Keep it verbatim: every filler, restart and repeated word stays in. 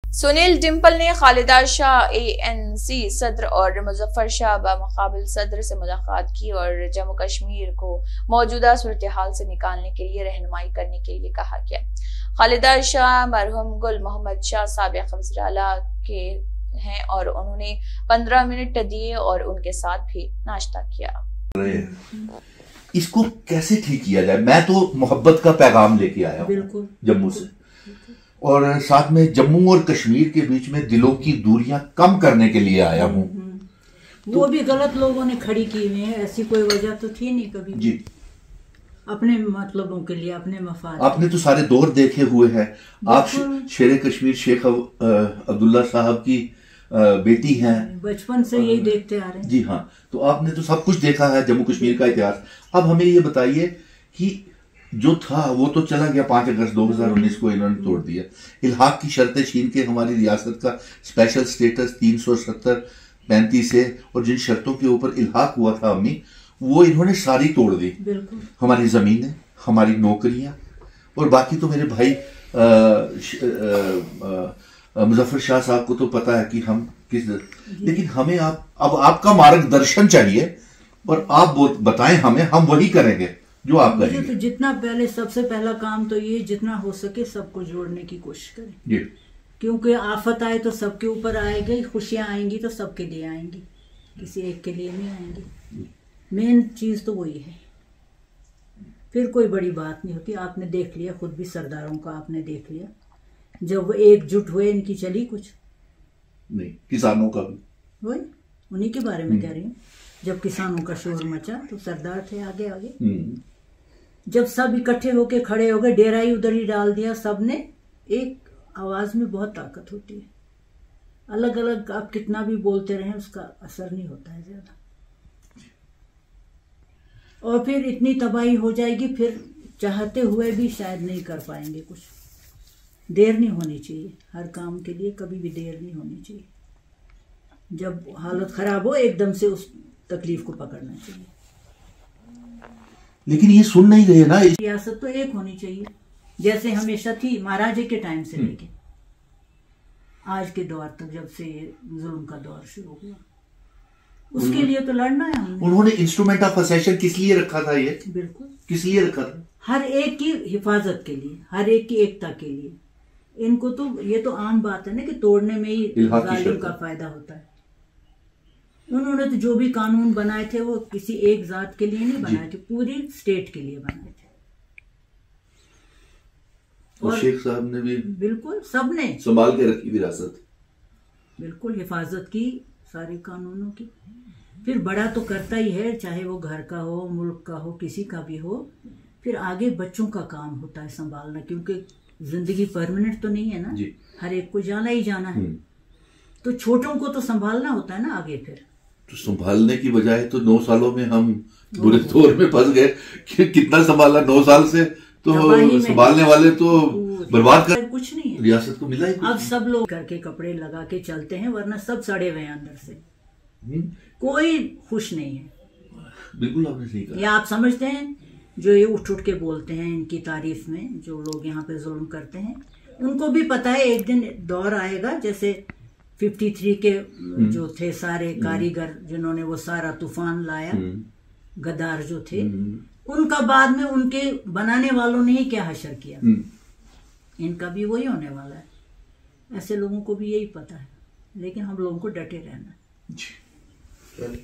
सुनील डिंपल ने Khalida Shah A N C सदर और मुजफ्फर शाह बामुकाबिल सदर से मुलाकात की और जम्मू कश्मीर को मौजूदा सूरत हाल से निकालने के लिए रहनुमाई करने के लिए कहा गया। खालिदा शाह मरहूम गुल मोहम्मद शाह साबिक वज़ीर आला के हैं और उन्होंने पंद्रह मिनट दिए और उनके साथ भी नाश्ता किया। इसको कैसे ठीक किया जाए? मैं तो मोहब्बत का पैगाम लेके आया हूँ जम्मू से, और साथ में जम्मू और कश्मीर के बीच में दिलों की दूरियां कम करने के लिए आया हूँ। वो भी गलत लोगों ने खड़ी की हुई है, ऐसी कोई वजह तो थी नहीं कभी जी। अपने मतलबों के लिए, अपने मफाद। आपने तो सारे दौर देखे हुए हैं। आप शेर कश्मीर शेख अब्दुल्ला साहब की बेटी हैं, बचपन से यही देखते आ रहे हैं जी। हाँ, तो आपने तो सब कुछ देखा है जम्मू कश्मीर का इतिहास। अब हमें ये बताइए कि जो था वो तो चला गया, पांच अगस्त दो हजार उन्नीस को इन्होंने तोड़ दिया। इल्हाक की शर्तें छीन के हमारी रियासत का स्पेशल स्टेटस तीन सौ सत्तर पैंतीस है, और जिन शर्तों के ऊपर इल्हाक हुआ था अम्मी, वो इन्होंने सारी तोड़ दी। हमारी जमीनें, हमारी नौकरियां, और बाकी तो मेरे भाई मुजफ्फर शाह साहब को तो पता है कि हम किस, लेकिन हमें आप अब आपका मार्गदर्शन चाहिए और आप बताएं हमें, हम वही करेंगे जो आप करेंगे। तो जितना पहले, सबसे पहला काम तो ये, जितना हो सके सबको जोड़ने की कोशिश करें जी। क्योंकि आफत आए तो सबके ऊपर आएगी, खुशियां आएंगी तो सबके लिए आएंगी, किसी एक के लिए नहीं आएंगी। मेन चीज तो वही है, फिर कोई बड़ी बात नहीं होती। आपने देख लिया, खुद भी सरदारों का आपने देख लिया, जब वो एकजुट हुए इनकी चली कुछ नहीं। किसानों का भी वही, उन्हीं के बारे में कह रही हूँ। जब किसानों का शोर मचा तो सरदार थे आगे आगे। जब सब इकट्ठे होके खड़े हो गए, डेरा ही उधर ही डाल दिया सबने, एक आवाज में बहुत ताकत होती है। अलग अलग आप कितना भी बोलते रहें, उसका असर नहीं होता है ज्यादा, और फिर इतनी तबाही हो जाएगी, फिर चाहते हुए भी शायद नहीं कर पाएंगे कुछ। देर नहीं होनी चाहिए, हर काम के लिए कभी भी देर नहीं होनी चाहिए। जब हालत खराब हो, एकदम से उस तकलीफ को पकड़ना चाहिए। लेकिन ये सुन नहीं रहे ना। रियासत तो एक होनी चाहिए, जैसे हमेशा थी महाराजे के टाइम से लेके आज के दौर तक, जब से ये जुल्म का दौर शुरू हुआ। उसके लिए तो लड़ना है हमने। उन्होंने इंस्ट्रूमेंट ऑफ असेशन किस लिए रखा था? ये बिल्कुल किस लिए रखा था? हर एक की हिफाजत के लिए, हर एक की एकता के लिए। इनको तो ये तो आम बात है ना कि तोड़ने में ही जालिम का फायदा होता है। उन्होंने तो जो भी कानून बनाए थे वो किसी एक जात के लिए नहीं बनाए थे, पूरी स्टेट के लिए बनाए थे। और शेख साहब ने भी बिल्कुल, सबने संभाल के रखी विरासत, बिल्कुल हिफाजत की सारे कानूनों की। फिर बड़ा तो करता ही है, चाहे वो घर का हो, मुल्क का हो, किसी का भी हो। फिर आगे बच्चों का काम होता है संभालना, क्योंकि जिंदगी परमानेंट तो नहीं है ना, हर एक को जाना ही जाना है। तो छोटों को तो संभालना होता है ना आगे। फिर तो संभालने की बजाय तो नौ सालों में हम बुरे दौर में फंस गए कि कितना संभाला। नौ साल से तो संभालने वाले तो बर्बाद कर कुछ नहीं है, रियासत को मिला ही। अब सब लोग करके कपड़े लगा के चलते हैं, वरना सब सड़े हुए अंदर से। कोई खुश नहीं है। बिल्कुल आपने सही कहा। या आप समझते हैं जो ये उठ उठ के बोलते हैं इनकी तारीफ में, जो लोग यहाँ पे जुल्म करते हैं, उनको भी पता है एक दिन दौर आएगा, जैसे तिरेपन के जो थे सारे कारीगर, जिन्होंने वो सारा तूफान लाया, गद्दार जो थे, उनका बाद में उनके बनाने वालों ने ही क्या हशर किया। इनका भी वही होने वाला है। ऐसे लोगों को भी यही पता है, लेकिन हम लोगों को डटे रहना है।